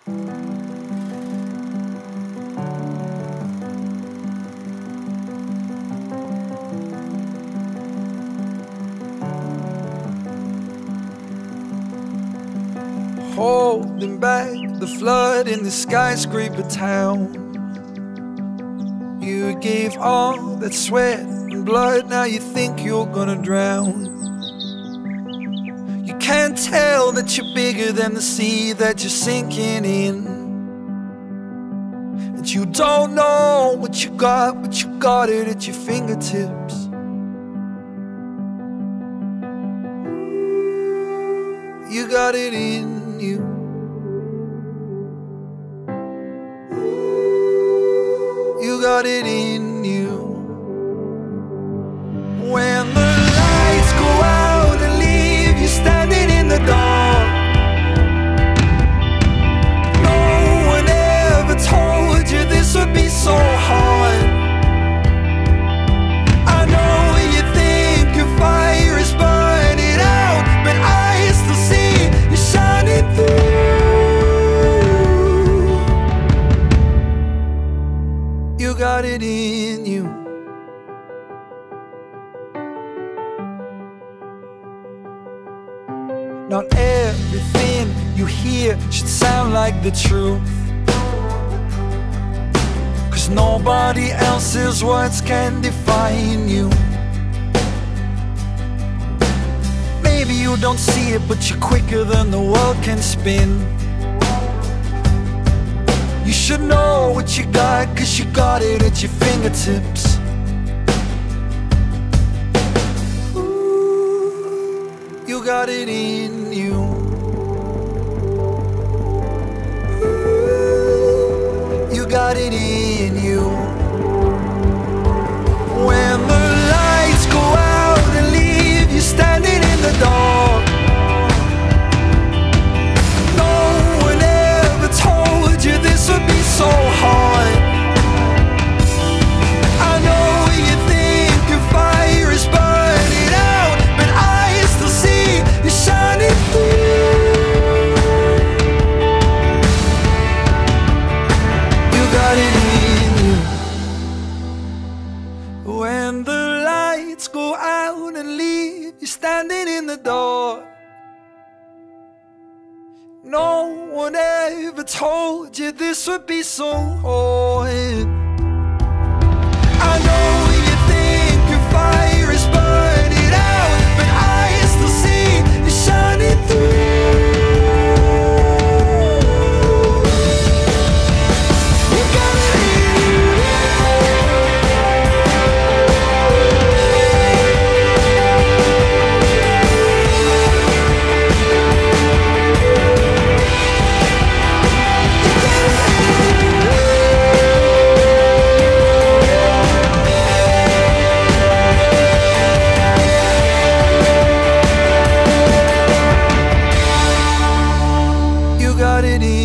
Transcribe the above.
Holding back the flood in the skyscraper town. You gave all that sweat and blood, now you think you're gonna drown. You can't tell that you're bigger than the sea that you're sinking in. And you don't know what you got, but you got it at your fingertips. You got it in you. You got it in you. When the lights go out and leave you standing in the dark, no one ever told you this would be so hard. I know you think your fire is burning out, but I still see you shining through. You got it in you. Not everything you hear should sound like the truth, 'cause nobody else's words can define you. Maybe you don't see it, but you're quicker than the world can spin. You should know what you got, 'cause you got it at your fingertips. Ooh, you got it in you. Ooh, you got it in you. When the lights go out and leave you standing in the dark, no one ever told you this would be so hard. I know you think your fire is burning out, but I still see you shining through. You got it in you. When the lights go out and leave you standing in the dark, no one ever told you this would be so hard. I know you think your fire is burning out, but I still see you shining through. You got it in you. You got it in.